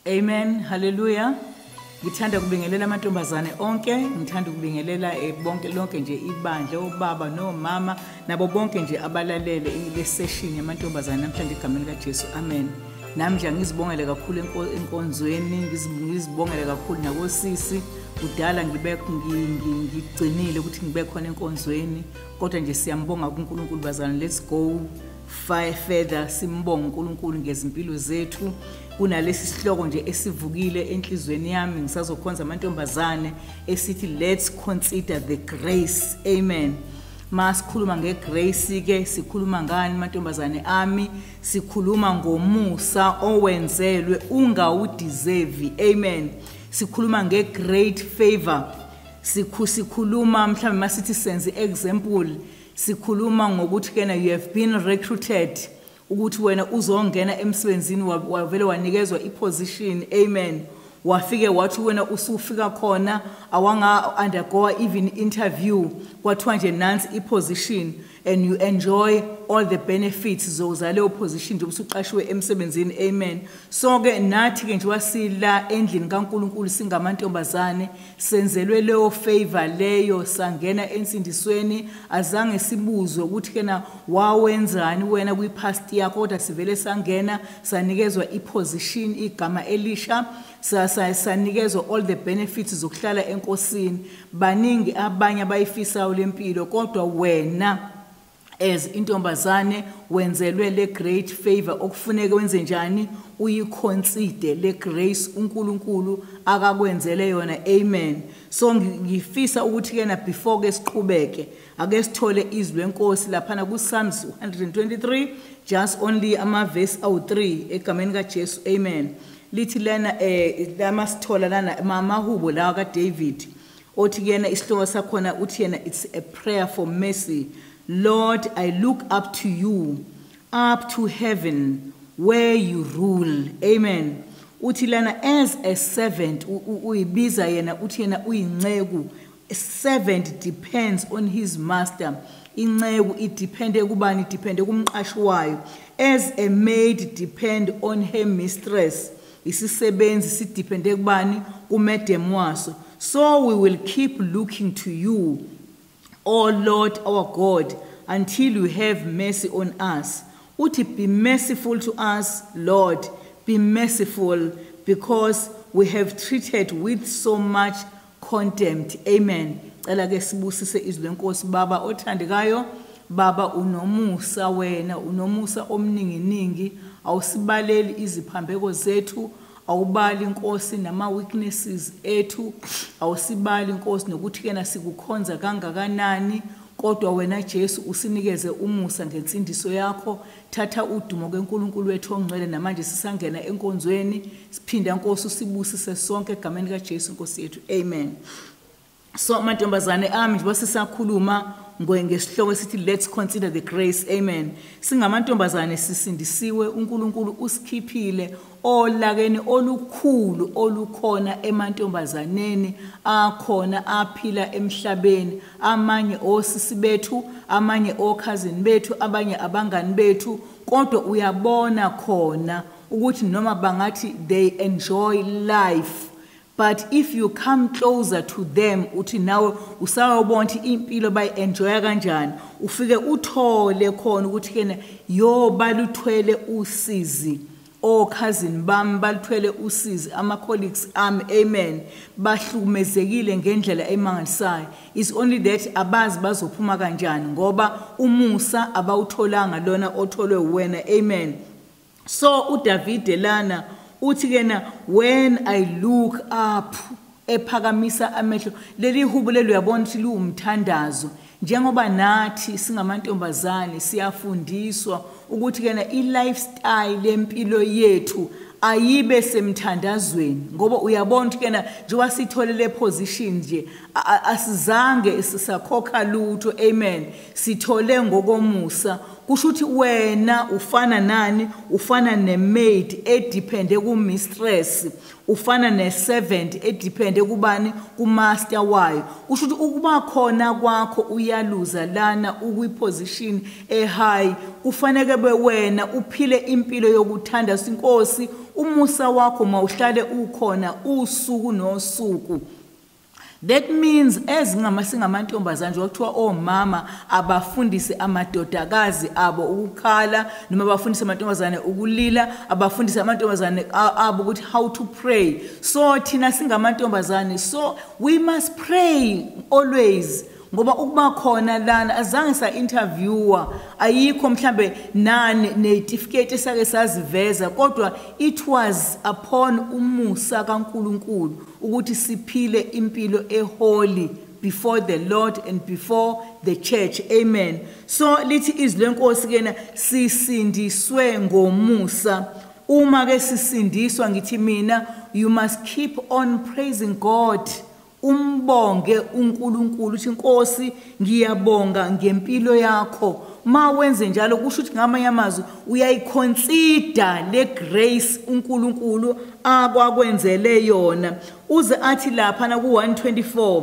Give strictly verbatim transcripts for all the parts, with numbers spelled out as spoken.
Amen. Hallelujah. Ngithanda kubingelela amantombazane onke, ngithanda kubingelela bonke lonke nje ibandla obaba nomama nabo bonke nje abalalele ile session yamantombazane namhlanje egameni kaJesu. Amen. Nami nje ngizibongele kakhulu enkonzweni, ngizibongele kakhulu nakosisi. Kudala ngibe ngigcinile ukuthi ngibe khona enkonzweni, kodwa nje siyambonga kuNkulunkulu bazana. Let's go further, simbonga uNkulunkulu ngezimpilo zethu. Kunalesi sihloko nje esivukile enhlizweni yami ngisazokhonza amantombazane esithi let's consider the grace. Amen. Masikhuluma ngegrace ke sikhuluma ngani amantombazane ami? Sikhuluma ngomusa owenzelwe ungawudeserve. Amen. Sikhuluma nge-great favor. Sikhuluma mhlawumbe masithi senze example, sikhuluma ngokuthi kena you have been recruited ukuthi wena uzongena emsebenzini wavele wanikezwa iposition. Amen. Wafike wathi wena usufika khona awanga undergo even interview kwathiwa nje nansi iposition and you enjoy all the benefits zozale opposition nje usuqashiwe emsebenzini. Amen. So ke nathi ke nje wasila endlini kaNkuluNkulu singamantombazane senzelwe leyo favor leyo, sangena ensindisweni azange sibuzwe ukuthi kena wawenzani wena kwipast yakho, kodwa sivele sangena sanikezwa iposition igama elisha, sanikezwa all the benefits zokuhlala enkosini. Baningi abanye abayifisa lempilo, kodwa wena as intombazane wenzelwe le great favor. Okufuneka wenze njani? Uyiconsider le grace uNkulunkulu akakwenzele yona. Amen. So ngifisa ukuthi kena before ke siqhubeke ake sithole izwi lenkosi lapha ku Psalms one twenty-three, just only ama verse awu three egameni kaJesu. Amen. Lithi lana eh lama sithola lana amahubo lawa kaDavid othi kena isihloko sakhona uthi yena it's a prayer for mercy. Lord, I look up to you, up to heaven where you rule. Amen. Uthi lana as a servant uyibiza yena uthi yena uyinceku. A servant depends on his master. Inceku it depende kubani? Depende kumqashi wayo. As a maid depend on her mistress. Isisebenzi sidepende kubani? Kumedem waso. So we will keep looking to you, O Lord our God, until you have mercy on us. Uthi be merciful to us, Lord, be merciful, because we have treated with so much contempt. Amen. Cela ke sibusise izwi lenkosi. Baba othandekayo, Baba unomusa wena, unomusa omninginingi, awusibaleli iziphambeko zethu, awubali inkosi nama weaknesses ethu, awusibali inkosi nokuthi kena sikukhonza kangakanani, kodwa wena Jesu usinikeze umusa ngensindiso yakho. Thatha udumo keNkulunkulu wethu ongcwele, namanje sisangena enkonzweni siphinda inkosi usibusise sonke egameni kaJesu Nkosi yethu. Amen. So amantombazane ami nje basisakhuluma ngesihloko sithi let's consider the grace. Amen. Singamantombazane sisindisiwe, uNkulunkulu usikhiphile olakeni olukhulu olukhona emantombazaneni akhona aphila emhlabeni, amanye osisi bethu, amanye okhazini bethu, abanye abangani bethu, kodwa uyabona khona ukuthi noma bangathi they enjoy life, but if you come closer to them uthi nawe usawubona ukuthi impilo bayi-enjoya kanjani, ufike uthole khona ukuthi kena yo baluthwele usizi, okhazini bami baluthwele usizi, ama-colleagues ami. Amen. Bahlukumezekile ngendlela emangalisayo. It's only that abazi bazophuma kanjani ngoba umusa abawutholanga lona otholwe wena. Amen. So uDavid lana uthi kena when I look up, ephakamisa amehlo, leli hubo lelo uyabona ukuthi liwumthandazo. Njengoba nathi singamantombazane siyafundiswa ukuthi kena i-lifestyle lempilo yethu ayibe semthandazweni, ngoba uyabona ukuthi kena njengoba sithole le position nje asizange sisakhokha lutho. Amen. Sithole ngokomusa kusho ukuthi wena ufana nani ufana nemaid edepende ku mistress ufana neservant edepende kubani kumaster wayo kusho ukuthi ukuba khona kwakho uyaluza lana ukwiposition ehigh kufanele be wena uphile impilo yokuthanda inkosi umusa wakho mawuhlale ukhona usuku nosuku. That means as ngamantombazana nje kuthiwa omama abafundise amadodakazi abo ukukhala noma abafundise amantombazane ukulila abafundise amantombazane abo ukuthi how to pray. So thina singamantombazane so we must pray always ngoba ukuba khona lana azange sa interviewer ayikho mhlambe nani certificate esake saziveza kodwa it was upon umusa kaNkulunkulu ukuthi siphile impilo eholy before the Lord and before the church. Amen. So lithi izwi lenkosi kena sisindiswe ngomusa. Uma ke sisindiswa ngithi mina you must keep on praising God. Umbonge uNkulunkulu uthi Nkosi ngiyabonga ngempilo yakho ma wenze njalo kusho ukuthi ngamanye amazwi uyayiconsider le grace uNkulunkulu akwakwenzele yona uze athi lapha na ku one twenty-four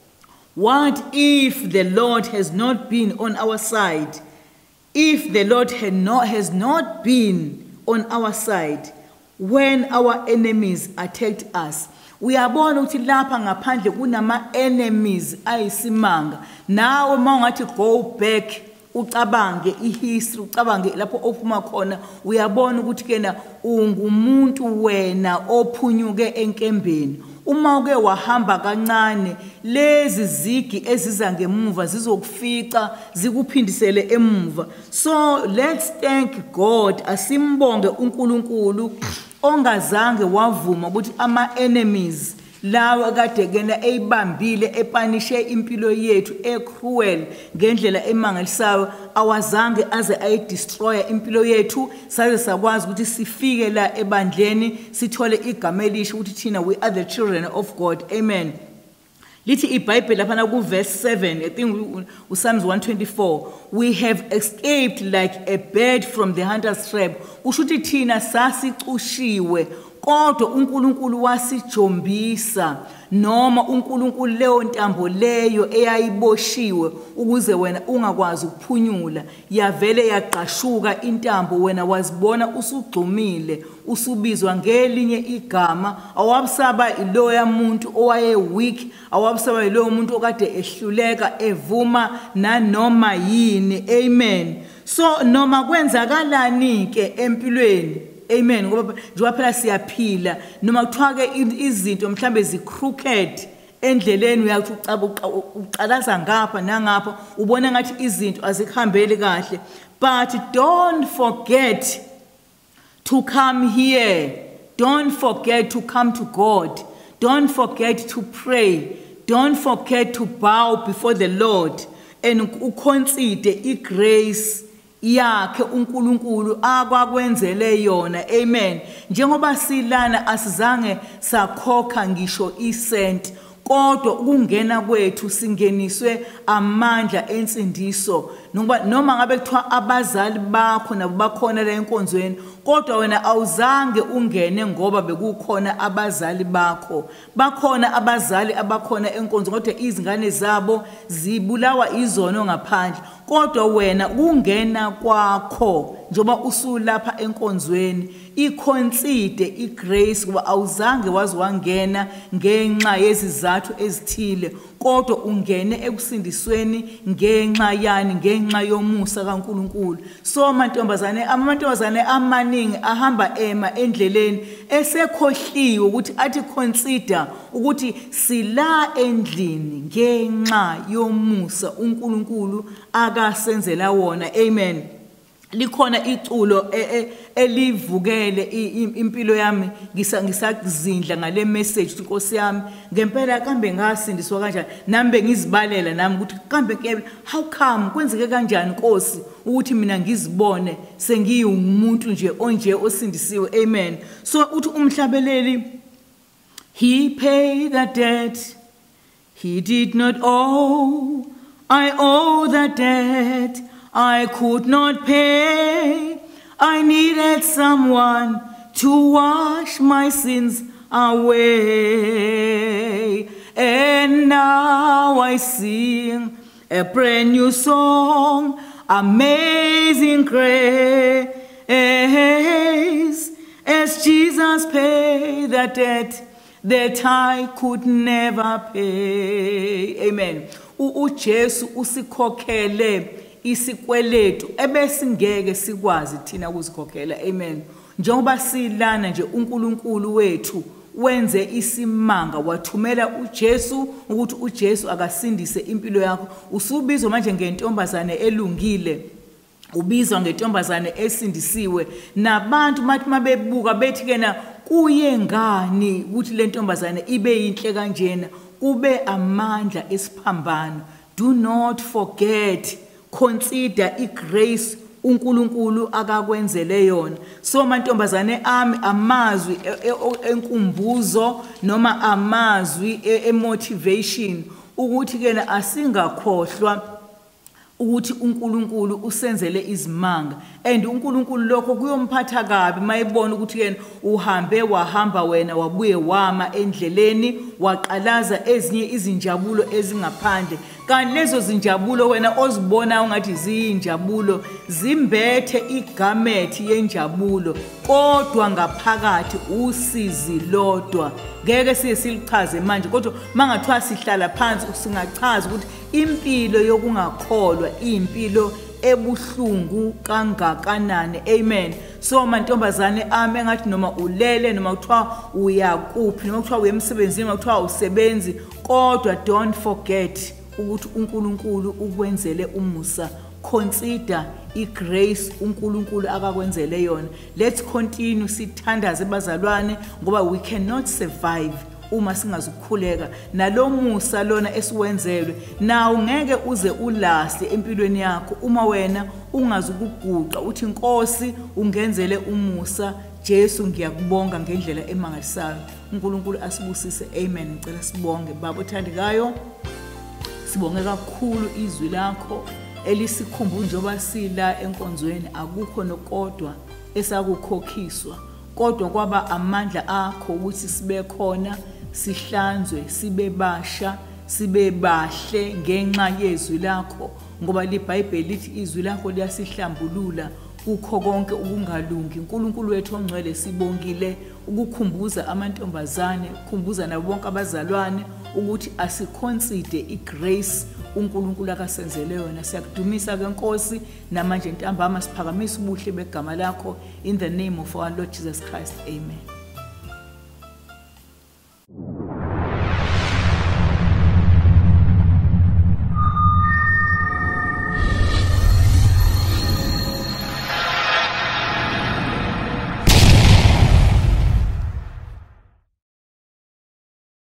what if the Lord has not been on our side if the Lord had not has not been on our side when our enemies attacked us. Uyabona ukuthi lapha ngaphandle kunama enemies ayisimanga nawe mawungathi go back ucabange ihistory ucabange lapho ophuma khona uyabona ukuthi kena ungumuntu wena ophunyuke enkembeni uma uke wahamba kancane lezi zigi eziza ngemuva zizokufica zikuphindisele emuva. So let's thank God asimbonge uNkulunkulu ongazange wavuma ukuthi ama enemies lawa kade kena eyibambile epanishe impilo yethu ecruel ngendlela emangalisayo awazange aze ayidestroya impilo yethu saze sakwazi ukuthi sifike la ebandleni sithole igama elisho ukuthi thina we are the children of God. Amen. Lithi iBhayibheli lapha na ku verse seven I think uPsalms one twenty-four we have escaped like a bird from the hunter's trap. Kusho ukuthi thina sasicushiwe kodwa uNkulunkulu wasijombisa noma uNkulunkulu leyo ntambo leyo eyayiboshiwe ukuze wena ungakwazi ukuphunyula yavele yaqashuka intambo wena wazibona usugxumile usubizwa ngelinye igama awabusaba iloya muntu owaye weak awabusaba iloyo muntu okade ehluleka evuma nanoma yini. Amen. So noma kwenzakalani ke empilweni amen ngoba njengoba phela siyaphila noma kuthiwa ke izinto mhlambe zi crooked endleleni uyathi uqalaza ngapha nangapha ubona ngathi izinto azikuhambeli kahle but don't forget to come here, don't forget to come to God, don't forget to pray, don't forget to bow before the Lord and uconsider igrace yakhe uNkulunkulu akwakwenzele yona. Amen. Njengoba silana asizange sakhokha ngisho isent kodwa ukungena kwethu singeniswe amandla ensindiso noma noma ngabe kuthiwa abazali bakho nabo bakhona la enkonzweni kodwa wena awuzange ungene ngoba bekukhona abazali bakho bakhona abazali abakhona enkonzweni kodwa izingane zabo zibulawa izono ngaphandle kodwa wena ungena kwakho njoba usulapha enkonzweni iconsider igrace kuba awuzange wazi wangena ngenxa yezizathu ezithile kodwa ungene ekusindisweni ngenxa yani ngenxa yomusa kaNkulunkulu. So mantombazane amantombazane amaningi ahamba ema endleleni esekhohliwe ukuthi athi consider ukuthi sila endlini ngenxa yomusa uNkulunkulu akasenzela wona. Amen. Likhona iculo elivukele impilo yami ngisakuzindla ngale message Nkosi yami ngempela kambe ngasindiswa kanjani nami bengizibalela nami ukuthi kambe ke how come kwenzeke kanjani Nkosi ukuthi mina ngizibone sengiyumuntu nje onje osindisiwe. Amen. So uthi umhlabeleli he paid the debt he did not owe I owe the debt I could not pay. I needed someone to wash my sins away. And now I sing a brand new song, Amazing Grace, as Jesus paid the debt that I could never pay. Amen. uJesu usikhokhele isikweletu ebesingeke sikwazi thina ukuzikhokhela. Amen. Njengoba silana nje uNkulunkulu wethu wenze isimanga wathumela uJesu ukuthi uJesu akasindise impilo yakho. Usubizwa manje ngentombazane elungile, ubizwa ngentombazane esindisiwe. Nabantu mathi mabebuka bethi kena kuye ngani ukuthi le ntombazane ibe yinhle kanjena, kube amandla esiphambano. Do not forget, consider igrace uNkulunkulu akakwenzele yona. So mantombazane ami, amazwi enkumbuzo noma amazwi emotivation ukuthi kena asingakhohlwa ukuthi uNkulunkulu usenzele izimanga. And uNkulunkulu lokho kuyomphatha kabi mayibona ukuthi yena uhambe wahamba wena wabuye wama endleleni waqalaza ezinye izinjabulo ezingaphandle. Kanti lezo zinjabulo wena ozibona ungathi ziyinjabulo zimbethe igamethi yenjabulo, kodwa ngaphakathi usizi lodwa. Ngeke siye silichaze manje, kodwa mangathiwa sihlala phansi singachaza ukuthi impilo yokungakholwa impilo ebuhlungu kangakanani. Amen. So mantombazane ami engathi noma ulele noma kuthiwa uyakuphi noma kuthiwa uyemsebenzini noma kuthiwa usebenzi, kodwa don't forget ukuthi uNkulunkulu ukwenzele umusa. Consider igrace uNkulunkulu akakwenzele yona. Let's continue sithandaze bazalwane ngoba we cannot survive uma singazukhuleka nalo musa lona esiwenzelwe. Nawo ngeke uze ulahle empilweni yakho uma wena ungazukuguqa uthi Nkosi ungenzele umusa. Jesu ngiyakubonga ngendlela emangalisayo. uNkulunkulu asibusise. Amen. Ngicela sibonge baba othandekayo, sibonge kakhulu izwi lakho elisikhumbuzo njoba sila enkonzweni. Akukho nokodwa esakukhokhiswa, kodwa kwaba amandla akho ukuthi sibe khona, sihlanzwe, sibe basha, sibe bahle ngenxa yezwi lakho, ngoba liBhayibheli lithi izwi lakho liyasihlambulula kukho konke ukungalungi. uNkulunkulu wethu ongcwele sibongile ukukhumbuza amantombazane, ukukhumbuza nabo bonke abazalwane ukuthi asikhonside igrace uNkulunkulu akasenzele yona. Siyakudumisa ke Nkosi namanje ntambama siphakamisa ubuhle begama lakho in the name of our Lord Jesus Christ. Amen.